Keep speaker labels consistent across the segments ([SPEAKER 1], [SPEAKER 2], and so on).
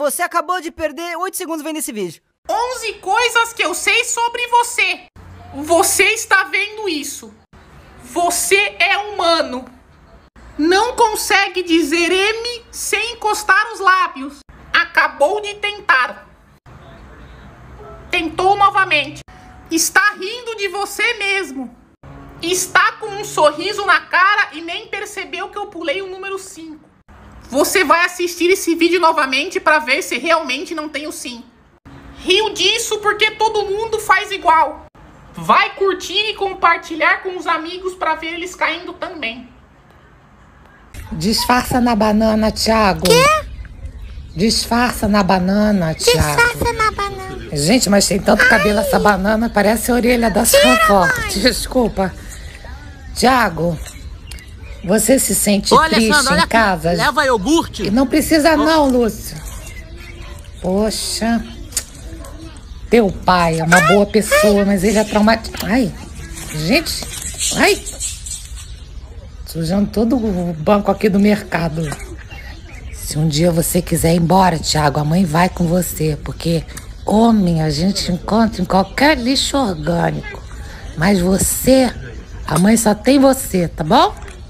[SPEAKER 1] você acabou de perder 8 segundos vendo esse vídeo.
[SPEAKER 2] 11 coisas que eu sei sobre você. Você está vendo isso. Você é humano. Não consegue dizer M sem encostar os lábios. Acabou de tentar. Tentou novamente. Está rindo de você mesmo. Está com um sorriso na cara e nem percebeu que eu pulei o número 5. Você vai assistir esse vídeo novamente para ver se realmente não tem o sim. Riu disso porque todo mundo faz igual. Vai curtir e compartilhar com os amigos para ver eles caindo também.
[SPEAKER 3] Disfarça na banana, Thiago.
[SPEAKER 4] Quê?
[SPEAKER 3] Disfarça na banana, Thiago.
[SPEAKER 4] Disfarça na banana.
[SPEAKER 3] Gente, mas tem tanto cabelo essa banana, parece a orelha da sua avó. Desculpa. Thiago, você se sente triste
[SPEAKER 5] Alessandra,
[SPEAKER 3] em casa?
[SPEAKER 5] Leva iogurte.
[SPEAKER 3] Não precisa não, Lúcio. Poxa. Teu pai é uma boa pessoa, mas ele é traumatizado. Ai, gente. Ai. Sujando todo o banco aqui do mercado. Se um dia você quiser ir embora, Thiago, a mãe vai com você. Porque homem a gente encontra em qualquer lixo orgânico. Mas você, a mãe só tem você, tá bom?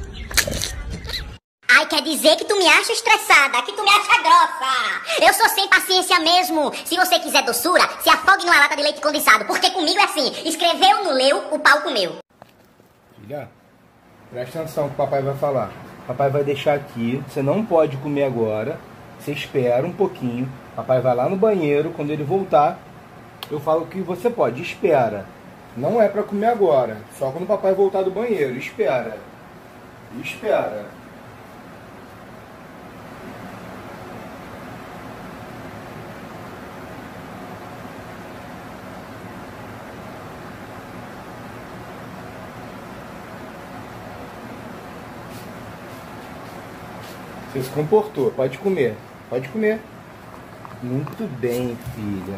[SPEAKER 4] Ai, quer dizer que tu me acha estressada, que tu me acha grossa. Eu sou sem paciência mesmo. Se você quiser doçura, se afogue numa lata de leite condensado. Porque comigo é assim, escreveu, não leu, o pau comeu.
[SPEAKER 6] Filha, presta atenção que o papai vai falar. Papai vai deixar aqui, você não pode comer agora. Você espera um pouquinho. Papai vai lá no banheiro, quando ele voltar, eu falo que você pode. Espera. Não é pra comer agora. Só quando o papai voltar do banheiro. Espera. Espera. Você se comportou. Pode comer. Pode comer. Muito bem, filha.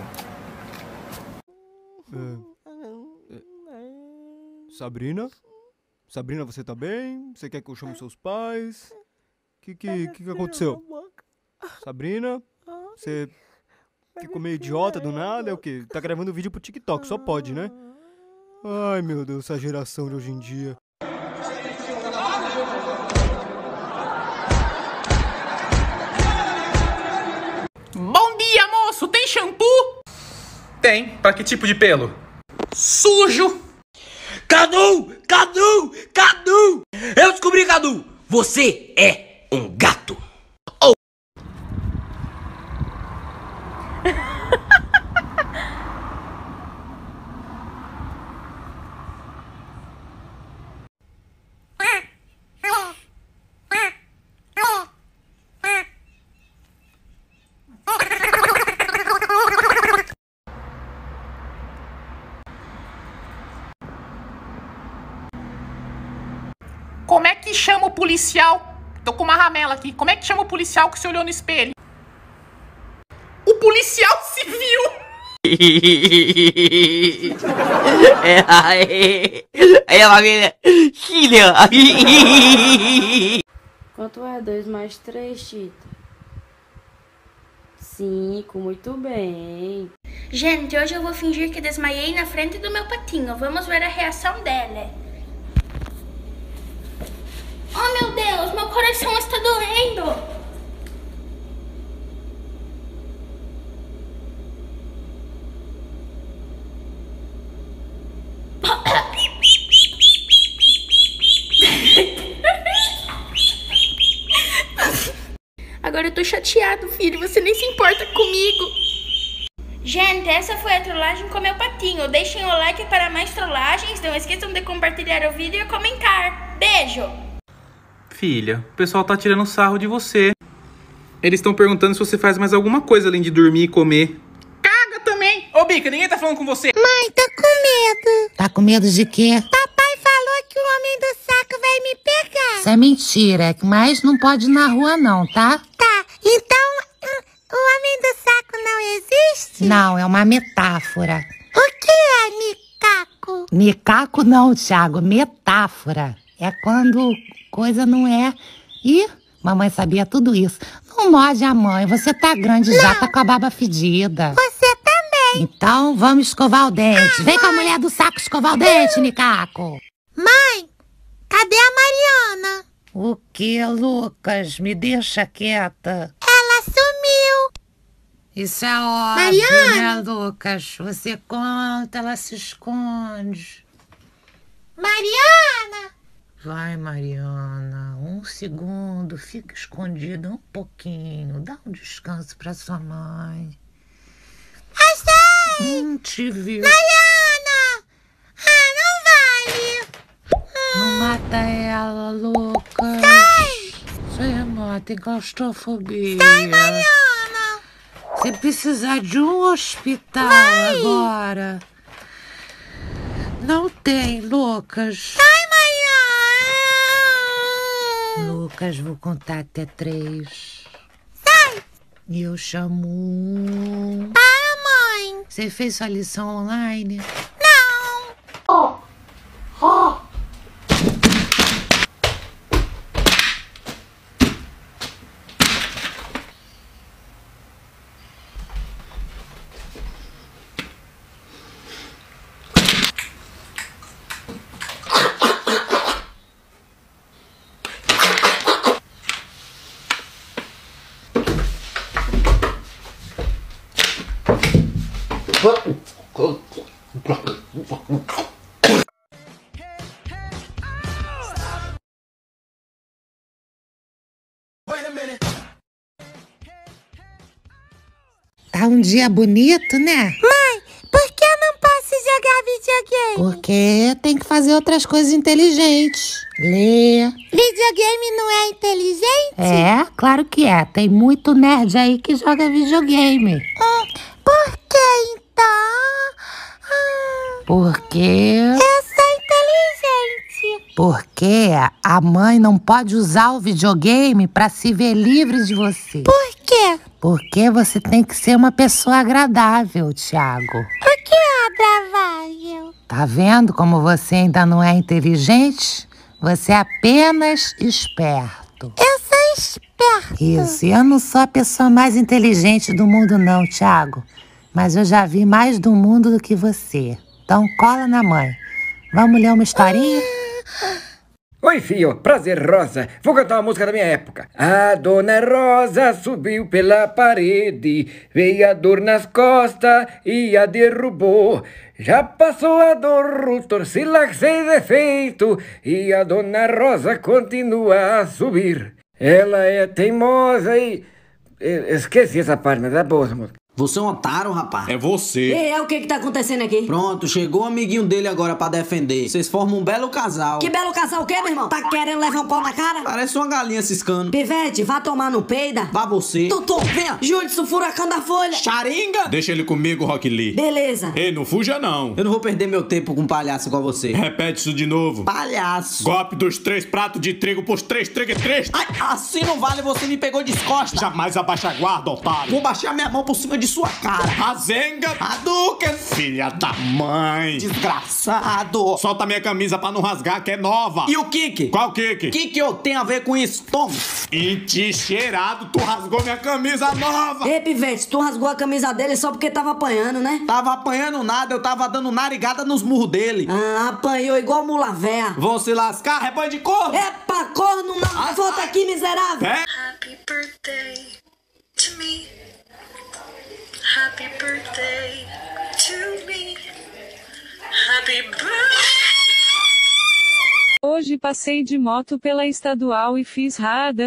[SPEAKER 7] Sabrina? Sabrina, você tá bem? Você quer que eu chame seus pais? Que aconteceu? Sabrina? Você ficou meio idiota do nada? É o quê? Tá gravando vídeo pro TikTok, só pode, né? Ai, meu Deus, essa geração de hoje em dia.
[SPEAKER 2] Bom dia, moço. Tem shampoo?
[SPEAKER 8] Tem. Pra que tipo de pelo?
[SPEAKER 2] Sujo.
[SPEAKER 5] Cadu! Cadu! Cadu! Eu descobri, Cadu! Você é um gato! Oh.
[SPEAKER 2] Como é que chama o policial? Tô com uma ramela aqui. Como é que chama o policial que se olhou no espelho? O policial civil!
[SPEAKER 5] É uma filha!
[SPEAKER 9] Quanto é 2 mais 3, Tita? 5, muito bem.
[SPEAKER 10] Gente, hoje eu vou fingir que desmaiei na frente do meu patinho. Vamos ver a reação dela. Oh, meu Deus, meu coração está doendo. Agora eu tô chateado, filho. Você nem se importa comigo. Gente, essa foi a trollagem com meu patinho. Deixem o like para mais trollagens. Não esqueçam de compartilhar o vídeo e comentar. Beijo!
[SPEAKER 8] Filha, o pessoal tá tirando sarro de você. Eles estão perguntando se você faz mais alguma coisa além de dormir e comer.
[SPEAKER 2] Caga também! Ô, Bica, ninguém tá falando com você.
[SPEAKER 4] Mãe, tô com medo.
[SPEAKER 3] Tá com medo de quê?
[SPEAKER 4] Papai falou que o homem do saco vai me pegar.
[SPEAKER 3] Isso é mentira, mas não pode ir na rua não, tá?
[SPEAKER 4] Tá, então o homem do saco não existe?
[SPEAKER 3] Não, é uma metáfora.
[SPEAKER 4] O que é micaco?
[SPEAKER 3] Micaco não, Thiago, metáfora. É quando coisa não é. Ih, Mamãe sabia tudo isso. Não morde a mãe, você tá grande já, tá com a barba fedida.
[SPEAKER 11] Você também.
[SPEAKER 3] Então vamos escovar o dente. Vem com a mulher do saco escovar o dente, Nicaco.
[SPEAKER 11] Mãe, cadê a Mariana?
[SPEAKER 3] O que, Lucas? Me deixa quieta.
[SPEAKER 11] Ela sumiu.
[SPEAKER 3] Isso é óbvio, né, Lucas? Você conta, ela se esconde.
[SPEAKER 11] Mariana!
[SPEAKER 3] Vai, Mariana, 1 segundo, fica escondida um pouquinho. Dá um descanso pra sua mãe.
[SPEAKER 11] Achei!
[SPEAKER 3] Te viu.
[SPEAKER 11] Mariana! Ah, não vale!
[SPEAKER 3] Não mata ela, Lucas.
[SPEAKER 11] Sai!
[SPEAKER 3] Sua irmã tem claustrofobia.
[SPEAKER 11] Sai, Mariana!
[SPEAKER 3] Você precisa de um hospital agora. Não tem, Lucas.
[SPEAKER 11] Sai, Mariana!
[SPEAKER 3] Lucas, vou contar até 3.
[SPEAKER 11] Sai!
[SPEAKER 3] E eu chamo 1.
[SPEAKER 11] Para, mãe!
[SPEAKER 3] Você fez sua lição online?
[SPEAKER 11] Não!
[SPEAKER 3] Tá um dia bonito, né?
[SPEAKER 11] Mãe, por que eu não posso jogar videogame?
[SPEAKER 3] Porque tem que fazer outras coisas inteligentes. Ler.
[SPEAKER 11] Videogame não é inteligente?
[SPEAKER 3] É, claro que é. Tem muito nerd aí que joga videogame.
[SPEAKER 11] Por que então?
[SPEAKER 3] Porque...
[SPEAKER 11] Eu sou inteligente.
[SPEAKER 3] Porque a mãe não pode usar o videogame pra se ver livre de você.
[SPEAKER 11] Por quê?
[SPEAKER 3] Porque você tem que ser uma pessoa agradável, Thiago.
[SPEAKER 11] O que é agradável?
[SPEAKER 3] Tá vendo como você ainda não é inteligente? Você é apenas esperto.
[SPEAKER 11] Eu sou esperto.
[SPEAKER 3] Isso, eu não sou a pessoa mais inteligente do mundo não, Thiago. Mas eu já vi mais do mundo do que você. Então cola na mãe. Vamos ler uma historinha?
[SPEAKER 12] Oi, filho. Prazer, Rosa. Vou cantar uma música da minha época. A dona Rosa subiu pela parede, veio a dor nas costas e a derrubou. Já passou a dor, o torcila sem defeito, e a dona Rosa continua a subir. Ela é teimosa e... Esqueci essa parte, mas é boa essa música.
[SPEAKER 13] Você é um otário, rapaz.
[SPEAKER 14] É você.
[SPEAKER 15] E o que tá acontecendo aqui?
[SPEAKER 13] Pronto, chegou o amiguinho dele agora pra defender. Vocês formam um belo casal.
[SPEAKER 15] Que belo casal o quê, meu irmão? Tá querendo levar um pau na cara?
[SPEAKER 13] Parece uma galinha ciscando.
[SPEAKER 15] Pivete, vá tomar no peida.
[SPEAKER 13] Vá você.
[SPEAKER 15] Tutu, venha. Júlio, furacão da folha.
[SPEAKER 13] Xaringa.
[SPEAKER 14] Deixa ele comigo, Rock Lee.
[SPEAKER 15] Beleza.
[SPEAKER 14] Ei, não fuja não.
[SPEAKER 13] Eu não vou perder meu tempo com um palhaço igual você.
[SPEAKER 14] Repete isso de novo.
[SPEAKER 13] Palhaço.
[SPEAKER 14] Golpe dos 3 pratos de trigo pros 3 3.
[SPEAKER 13] Ai, assim não vale, você me pegou de costas.
[SPEAKER 14] Jamais abaixa a guarda, otário.
[SPEAKER 13] Vou baixar minha mão por cima de sua cara.
[SPEAKER 14] Razenga!
[SPEAKER 13] Hadouken!
[SPEAKER 14] Filha da mãe!
[SPEAKER 13] Desgraçado!
[SPEAKER 14] Solta minha camisa pra não rasgar, que é nova!
[SPEAKER 13] E o kick?
[SPEAKER 14] Qual kick?
[SPEAKER 13] Que eu tenho a ver com isso? Toma!
[SPEAKER 14] Cheirado, tu rasgou minha camisa nova!
[SPEAKER 15] Ei, Pivete, tu rasgou a camisa dele só porque tava apanhando, né?
[SPEAKER 13] Tava apanhando nada, eu tava dando narigada nos murros dele.
[SPEAKER 15] Ah, apanhou igual mula véia.
[SPEAKER 13] Vão se lascar, rebanho de corno!
[SPEAKER 15] Epa, corno não! Volta aqui, miserável!
[SPEAKER 16] Happy birthday to me. Happy birthday to me. Happy birthday.
[SPEAKER 17] Hoje passei de moto pela estadual e fiz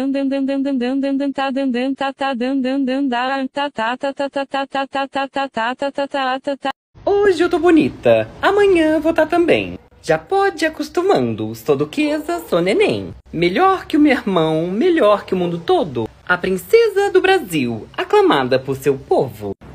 [SPEAKER 18] Hoje eu tô bonita, amanhã vou tá também. Já pode ir acostumando, sou duquesa, sou neném. Melhor que o meu irmão, melhor que o mundo todo. A princesa do Brasil, aclamada por seu povo.